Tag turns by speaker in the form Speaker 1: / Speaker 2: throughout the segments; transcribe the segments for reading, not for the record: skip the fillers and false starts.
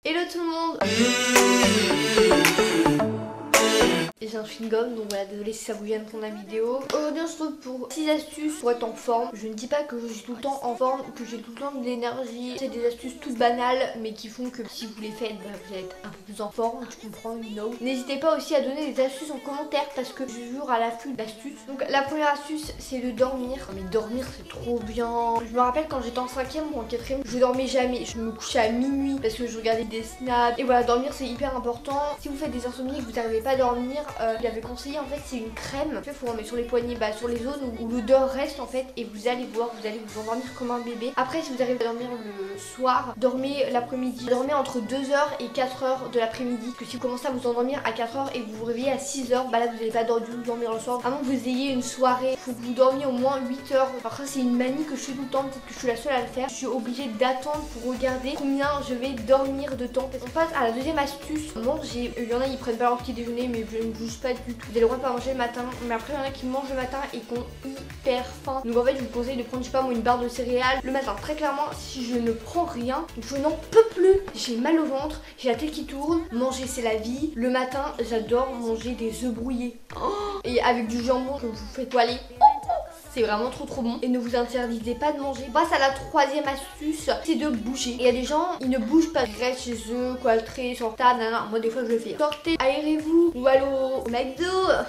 Speaker 1: Hello tout le monde. J'ai un chewing-gum, donc voilà, désolé si ça vous gêne pour la vidéo. Aujourd'hui on se retrouve pour 6 astuces pour être en forme. Je ne dis pas que je suis tout le temps en forme, que j'ai tout le temps de l'énergie. C'est des astuces toutes banales, mais qui font que si vous les faites, bah, vous allez être un peu plus en forme. Je comprends, you know. N'hésitez pas aussi à donner des astuces en commentaire parce que je suis toujours à l'affût d'astuces. Donc la première astuce, c'est de dormir. Mais dormir, c'est trop bien. Je me rappelle quand j'étais en 5ème ou en 4ème, je dormais jamais. Je me couchais à minuit parce que je regardais des snaps. Et voilà, dormir c'est hyper important. Si vous faites des insomnies et que vous n'arrivez pas à dormir, il avait conseillé en fait, c'est une crème. Il faut en mettre sur les poignets, bah, sur les zones où l'odeur reste en fait. Et vous allez voir, vous allez vous endormir comme un bébé. Après, si vous arrivez à dormir le soir, dormez l'après-midi. Dormez entre 2h et 4h de l'après-midi. Parce que si vous commencez à vous endormir à 4h et que vous vous réveillez à 6h, bah là vous n'allez pas dormir le soir. Avant que vous ayez une soirée, il faut que vous dormiez au moins 8h. Après, c'est une manie que je fais tout le temps. Peut-être que je suis la seule à le faire. Je suis obligée d'attendre pour regarder combien je vais dormir de temps. On passe à la deuxième astuce. Manger. Il y en a, ils prennent pas leur petit déjeuner, mais je ne juge pas du tout. Vous avez le droit de pas manger le matin. Mais après, il y en a qui mangent le matin et qui ont hyper faim. Donc en fait, je vous conseille de prendre, je sais pas moi, une barre de céréales le matin. Très clairement, si je ne prends rien, je n'en peux plus. J'ai mal au ventre, j'ai la tête qui tourne. Manger, c'est la vie. Le matin, j'adore manger des œufs brouillés. Et avec du jambon que vous faites poêler. C'est vraiment trop bon. Et ne vous interdisez pas de manger. On passe à la troisième astuce, c'est de bouger. Et il y a des gens, ils ne bougent pas. Ils restent chez eux, coiffés, sur table, nanana. Moi des fois je le fais. Sortez, aérez-vous. Ou allez au McDo.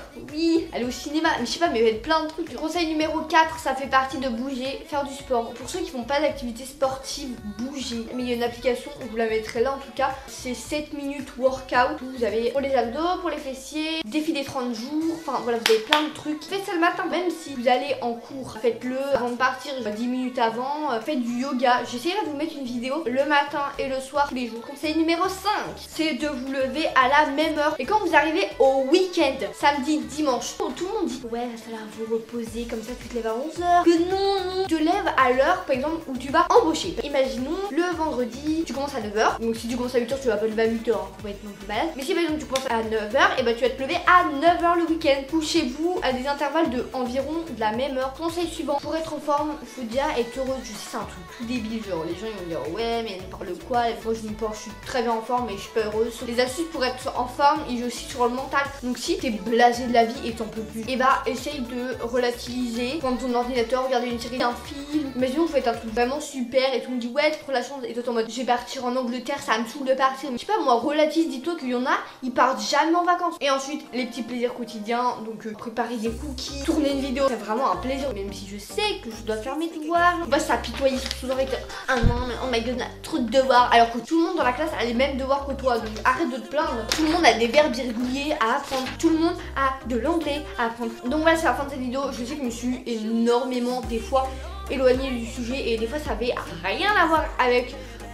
Speaker 1: Oui, allez au cinéma. Mais je sais pas, mais faites plein de trucs. Conseil numéro 4, ça fait partie de bouger, faire du sport. Pour ceux qui font pas d'activité sportive, bougez. Mais il y a une application, je vous la mettrai là en tout cas. C'est 7 minutes workout. Vous avez pour les abdos, pour les fessiers, défi des 30 jours. Enfin voilà, vous avez plein de trucs. Faites ça le matin, même si vous allez en cours, faites-le avant de partir, 10 minutes avant, faites du yoga. J'essaierai de vous mettre une vidéo le matin et le soir tous les jours. Conseil numéro 5, c'est de vous lever à la même heure. Et quand vous arrivez au week-end, samedi, dimanche, tout le monde dit ouais, ça va vous reposer, comme ça tu te lèves à 11h. Que non, tu te lèves à l'heure par exemple où tu vas embaucher. Imaginons le vendredi, tu commences à 9h. Donc si tu commences à 8h, tu vas pas te lever à 8h, hein, faut pas être non plus malade. Mais si par exemple tu commences à 9h, et bah tu vas te lever à 9h le week-end. Couchez-vous à des intervalles de environ de la même heure. Conseil suivant, pour être en forme, il faut déjà être heureuse. Je sais, c'est un truc tout débile, genre les gens ils vont dire ouais mais elle parle quoi. Moi je suis très bien en forme et je suis pas heureuse. Les astuces pour être en forme, ils jouent aussi sur le mental. Donc si t'es blasé de la vie et t'en peux plus, et bah essaye de relativiser. Prendre ton ordinateur, regarder une série, un film. Imaginons que vous faites un truc vraiment super et tout le monde dit ouais tu prends la chance et toi t'es en mode je vais partir en Angleterre, ça me saoule de partir. Je sais pas moi, relativise, dis-toi qu'il y en a, ils partent jamais en vacances. Et ensuite les petits plaisirs quotidiens, donc préparer des cookies, tourner une vidéo, c'est vraiment un plaisir. Même si je sais que je dois faire mes devoirs, on va s'apitoyer sur tout avec ah non mais oh my god on a trop de devoirs, alors que tout le monde dans la classe a les mêmes devoirs que toi, donc arrête de te plaindre. Tout le monde a des verbes irréguliers à apprendre, tout le monde a de l'anglais à apprendre. Donc voilà, c'est la fin de cette vidéo. Je sais que je me suis énormément des fois éloignée du sujet et des fois ça avait rien à voir avec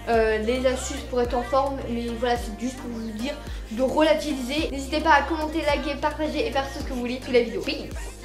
Speaker 1: les astuces pour être en forme, mais voilà, c'est juste pour vous dire de relativiser. N'hésitez pas à commenter, liker, partager et faire ce que vous voulez sous la vidéo. Peace.